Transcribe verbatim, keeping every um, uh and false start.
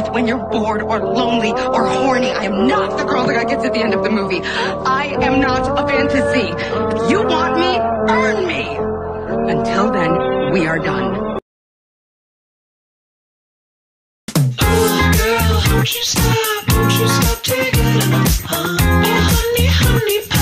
with when you're bored or lonely or horny. I am not the girl that gets at the end of the movie. I am not a fantasy. If you want me, earn me. Until then, we are done. Oh, girl, won't you stop? Won't you stop taking it? Oh, honey, honey pie.